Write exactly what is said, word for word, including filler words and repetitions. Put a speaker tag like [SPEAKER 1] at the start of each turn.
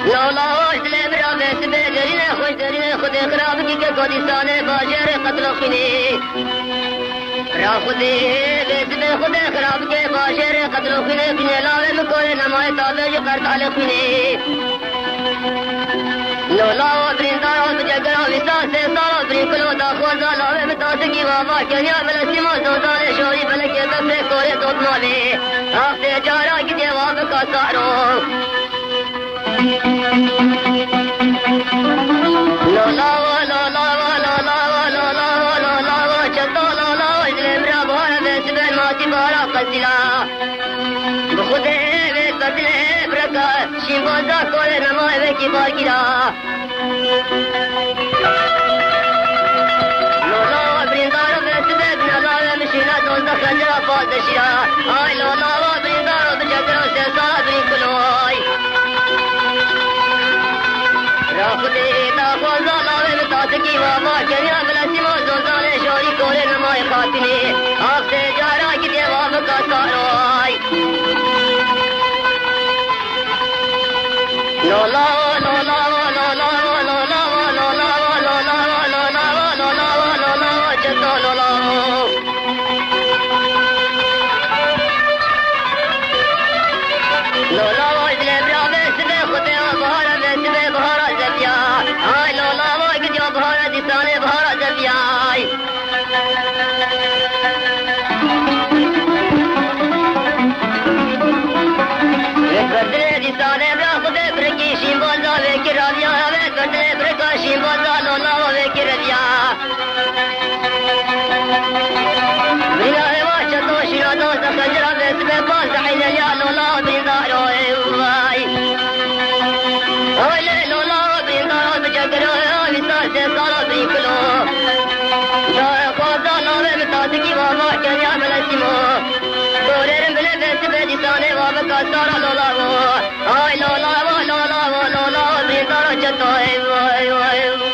[SPEAKER 1] لولا وجدنا برا سبدرنا خدرنا خد خراب کی کے گودستان باجر قتل خنی را خدی بسم خد خراب کے باجر قتل خنی بن لاوے مکول نمائے تابع کرت علی خنی لولا برندا جگرا وسا سے سارا برکلو دا خوزا لاوے متاس کی واوا کنیا بلسی ما زوزان شوری بلکے بسے کورے دوت مالے آپ سے جارا کی جواب کا سارو لولا لولا لولا لولا لولا لولا چتا لولا اجل مرا بار بسبن ماتی بارا قتلا بخود ہے قتل برکا شیبازا کول نمائے کی بار گرا لولا برندار بسبن نلاوے مشینا دوزا خنجرا پاس شرا آئی لولا برندار بجگرا سے سارا برکلو آئی خدے تا خوزا لاوے متاس کی واما کنیا بلسی ما زوزان شوری کولے نمائے خاتمی آپ سے جارا کی دیواب کا سارو آئی لولا لولا لولا لولا لولا لولا لولا لولا لولا چتو لولا لولا وجلے براوے سبے خدے بہارا بے سبے بہارا آئی لولا وائی جو بہارا دسانے بہارا جبیا آئی گردے دسانے برا خدے برکی شیمبازا وے کی رابیا وے گردے برکا شیمبازا لولا وے کی رابیا بنا ہے واشا تو شیرا دو سخنجرا وے سبے پاس حین لیا لولا بندار ہوئے وائی اوہ لولا جگرا وسا سے سارا برکلو دا خوزا لاوے متاس کی واما کنیا بلسی مو کولے رنگلے بیس بے دسانے واب کا سارا لولا وہ آئی لولا وہ لولا وہ لولا برندارا چتو ہے